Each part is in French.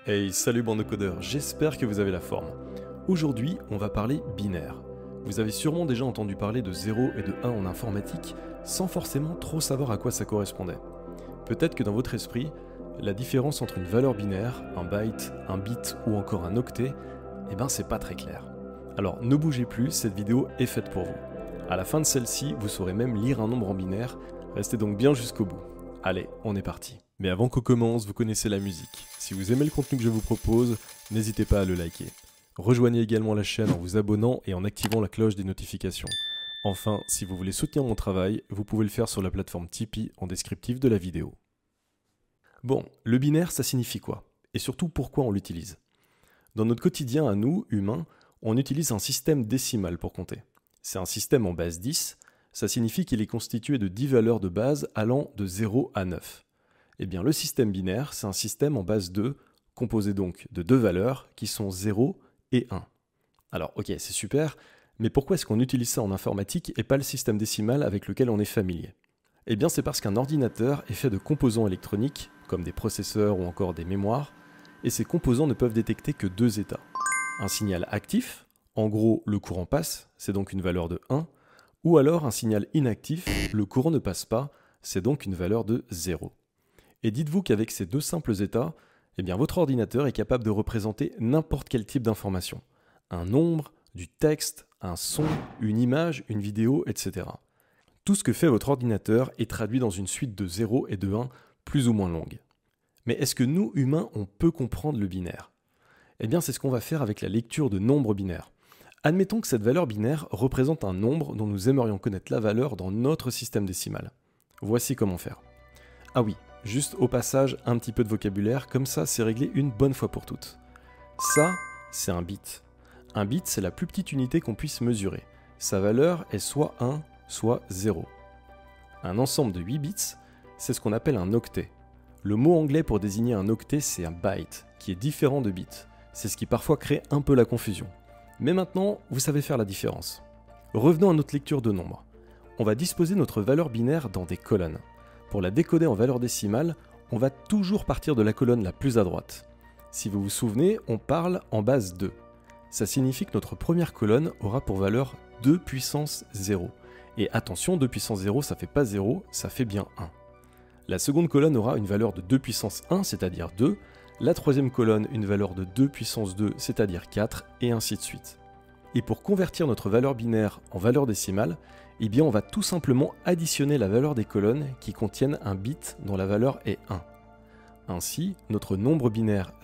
Hey, salut bande de codeurs, j'espère que vous avez la forme. Aujourd'hui, on va parler binaire. Vous avez sûrement déjà entendu parler de 0 et de 1 en informatique, sans forcément trop savoir à quoi ça correspondait. Peut-être que dans votre esprit, la différence entre une valeur binaire, un byte, un bit ou encore un octet, c'est pas très clair. Alors ne bougez plus, cette vidéo est faite pour vous. À la fin de celle-ci, vous saurez même lire un nombre en binaire, restez donc bien jusqu'au bout. Allez, on est parti. Mais avant qu'on commence, vous connaissez la musique. Si vous aimez le contenu que je vous propose, n'hésitez pas à le liker. Rejoignez également la chaîne en vous abonnant et en activant la cloche des notifications. Enfin, si vous voulez soutenir mon travail, vous pouvez le faire sur la plateforme Tipeee en descriptif de la vidéo. Bon, le binaire, ça signifie quoi? Et surtout, pourquoi on l'utilise? Dans notre quotidien à nous, humains, on utilise un système décimal pour compter. C'est un système en base 10, ça signifie qu'il est constitué de 10 valeurs de base allant de 0 à 9. Eh bien, le système binaire, c'est un système en base 2, composé donc de deux valeurs qui sont 0 et 1. Alors, ok, c'est super, mais pourquoi est-ce qu'on utilise ça en informatique et pas le système décimal avec lequel on est familier? Eh bien, c'est parce qu'un ordinateur est fait de composants électroniques, comme des processeurs ou encore des mémoires, et ces composants ne peuvent détecter que deux états. Un signal actif, en gros le courant passe, c'est donc une valeur de 1, ou alors un signal inactif, le courant ne passe pas, c'est donc une valeur de 0. Et dites-vous qu'avec ces deux simples états, votre ordinateur est capable de représenter n'importe quel type d'information. Un nombre, du texte, un son, une image, une vidéo, etc. Tout ce que fait votre ordinateur est traduit dans une suite de 0 et de 1 plus ou moins longue. Mais est-ce que nous, humains, on peut comprendre le binaire? C'est ce qu'on va faire avec la lecture de nombres binaires. Admettons que cette valeur binaire représente un nombre dont nous aimerions connaître la valeur dans notre système décimal. Voici comment faire. Ah oui, juste au passage, un petit peu de vocabulaire, comme ça c'est réglé une bonne fois pour toutes. Ça, c'est un bit. Un bit, c'est la plus petite unité qu'on puisse mesurer. Sa valeur est soit 1, soit 0. Un ensemble de 8 bits, c'est ce qu'on appelle un octet. Le mot anglais pour désigner un octet, c'est un byte, qui est différent de bit. C'est ce qui parfois crée un peu la confusion. Mais maintenant, vous savez faire la différence. Revenons à notre lecture de nombres. On va disposer notre valeur binaire dans des colonnes. Pour la décoder en valeur décimale, on va toujours partir de la colonne la plus à droite. Si vous vous souvenez, on parle en base 2. Ça signifie que notre première colonne aura pour valeur 2 puissance 0. Et attention, 2 puissance 0, ça fait pas 0, ça fait bien 1. La seconde colonne aura une valeur de 2 puissance 1, c'est-à-dire 2. La troisième colonne, une valeur de 2 puissance 2, c'est-à-dire 4, et ainsi de suite. Et pour convertir notre valeur binaire en valeur décimale, on va tout simplement additionner la valeur des colonnes qui contiennent un bit dont la valeur est 1. Ainsi, notre nombre binaire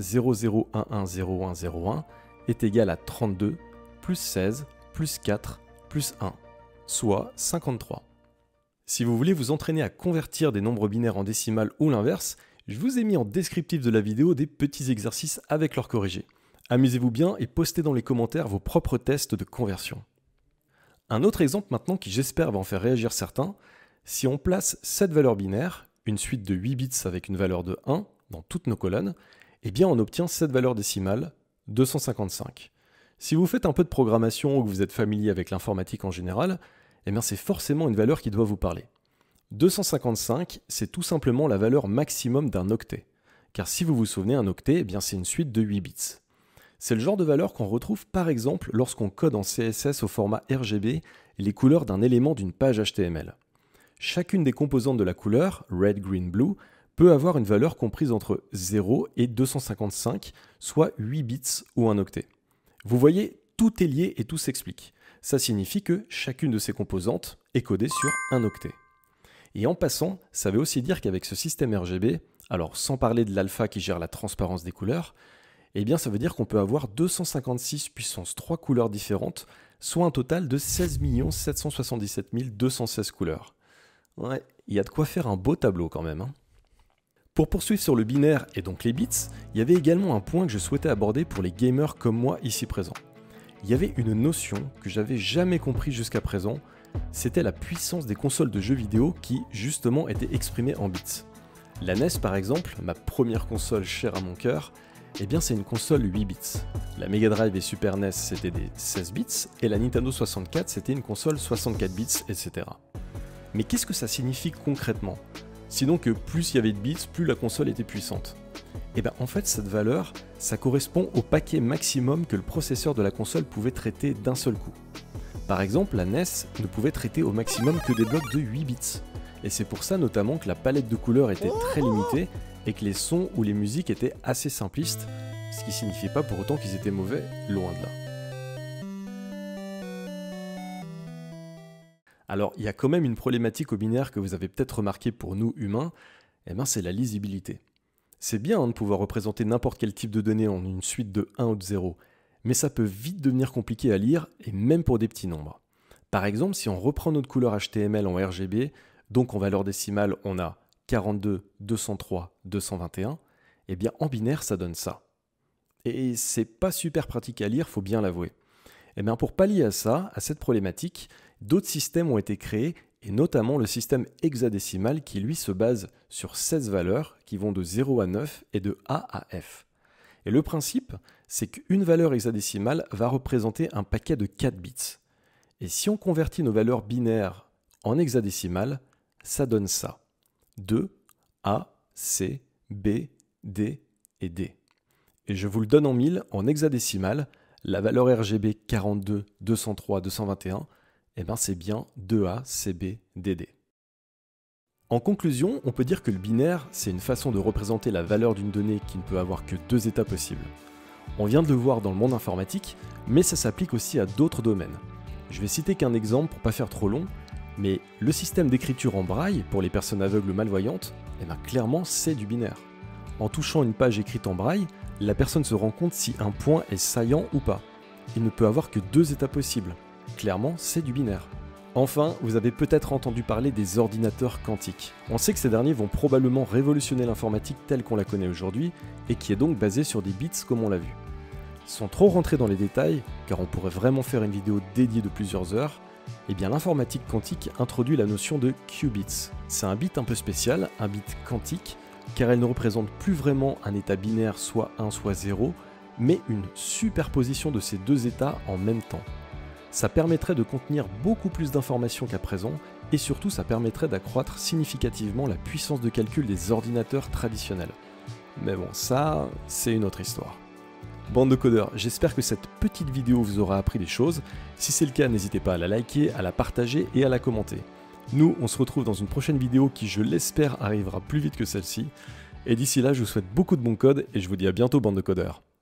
00110101 est égal à 32, plus 16, plus 4, plus 1, soit 53. Si vous voulez vous entraîner à convertir des nombres binaires en décimales ou l'inverse, je vous ai mis en descriptif de la vidéo des petits exercices avec leur corrigé. Amusez-vous bien et postez dans les commentaires vos propres tests de conversion. Un autre exemple maintenant qui j'espère va en faire réagir certains, si on place cette valeur binaire, une suite de 8 bits avec une valeur de 1 dans toutes nos colonnes, on obtient cette valeur décimale, 255. Si vous faites un peu de programmation ou que vous êtes familier avec l'informatique en général, c'est forcément une valeur qui doit vous parler. 255, c'est tout simplement la valeur maximum d'un octet. Car si vous vous souvenez, un octet, c'est une suite de 8 bits. C'est le genre de valeur qu'on retrouve par exemple lorsqu'on code en CSS au format RGB les couleurs d'un élément d'une page HTML. Chacune des composantes de la couleur, red, green, blue, peut avoir une valeur comprise entre 0 et 255, soit 8 bits ou un octet. Vous voyez, tout est lié et tout s'explique. Ça signifie que chacune de ces composantes est codée sur un octet. Et en passant, ça veut aussi dire qu'avec ce système RGB, alors sans parler de l'alpha qui gère la transparence des couleurs, ça veut dire qu'on peut avoir 256 puissance 3 couleurs différentes, soit un total de 16 777 216 couleurs. Ouais, il y a de quoi faire un beau tableau quand même. Pour poursuivre sur le binaire et donc les bits, il y avait également un point que je souhaitais aborder pour les gamers comme moi ici présents. Il y avait une notion que j'avais jamais compris jusqu'à présent, c'était la puissance des consoles de jeux vidéo qui, justement, était exprimée en bits. La NES par exemple, ma première console chère à mon cœur, c'est une console 8 bits. La Mega Drive et Super NES c'était des 16 bits, et la Nintendo 64 c'était une console 64 bits, etc. Mais qu'est-ce que ça signifie concrètement? Sinon que plus il y avait de bits, plus la console était puissante. Et bien en fait cette valeur, ça correspond au paquet maximum que le processeur de la console pouvait traiter d'un seul coup. Par exemple, la NES ne pouvait traiter au maximum que des blocs de 8 bits. Et c'est pour ça notamment que la palette de couleurs était très limitée et que les sons ou les musiques étaient assez simplistes, ce qui signifiait pas pour autant qu'ils étaient mauvais, loin de là. Alors, il y a quand même une problématique au binaire que vous avez peut-être remarqué pour nous humains, c'est la lisibilité. C'est bien de pouvoir représenter n'importe quel type de données en une suite de 1 ou de 0, mais ça peut vite devenir compliqué à lire, et même pour des petits nombres. Par exemple, si on reprend notre couleur HTML en RGB, donc en valeur décimale on a 42, 203, 221, et bien en binaire ça donne ça. Et c'est pas super pratique à lire, faut bien l'avouer. Et bien pour pallier à ça, à cette problématique, d'autres systèmes ont été créés, et notamment le système hexadécimal qui lui se base sur 16 valeurs qui vont de 0 à 9 et de A à F. Et le principe, c'est qu'une valeur hexadécimale va représenter un paquet de 4 bits. Et si on convertit nos valeurs binaires en hexadécimales, ça donne ça. 2, A, C, B, D et D. Et je vous le donne en mille, en hexadécimal, la valeur RGB 42, 203, 221, c'est bien 2A, CB, DD. En conclusion, on peut dire que le binaire, c'est une façon de représenter la valeur d'une donnée qui ne peut avoir que 2 états possibles. On vient de le voir dans le monde informatique, mais ça s'applique aussi à d'autres domaines. Je vais citer qu'un exemple pour pas faire trop long, mais le système d'écriture en braille pour les personnes aveugles ou malvoyantes, clairement c'est du binaire. En touchant une page écrite en braille, la personne se rend compte si un point est saillant ou pas. Il ne peut avoir que 2 états possibles. Clairement, c'est du binaire. Enfin, vous avez peut-être entendu parler des ordinateurs quantiques. On sait que ces derniers vont probablement révolutionner l'informatique telle qu'on la connaît aujourd'hui, et qui est donc basée sur des bits comme on l'a vu. Sans trop rentrer dans les détails, car on pourrait vraiment faire une vidéo dédiée de plusieurs heures, l'informatique quantique introduit la notion de qubits. C'est un bit un peu spécial, un bit quantique, car elle ne représente plus vraiment un état binaire soit 1 soit 0, mais une superposition de ces 2 états en même temps. Ça permettrait de contenir beaucoup plus d'informations qu'à présent, et surtout ça permettrait d'accroître significativement la puissance de calcul des ordinateurs traditionnels. Mais bon, ça, c'est une autre histoire. Bande de codeurs, j'espère que cette petite vidéo vous aura appris des choses. Si c'est le cas, n'hésitez pas à la liker, à la partager et à la commenter. Nous, on se retrouve dans une prochaine vidéo qui, je l'espère, arrivera plus vite que celle-ci. Et d'ici là, je vous souhaite beaucoup de bons codes et je vous dis à bientôt, bande de codeurs.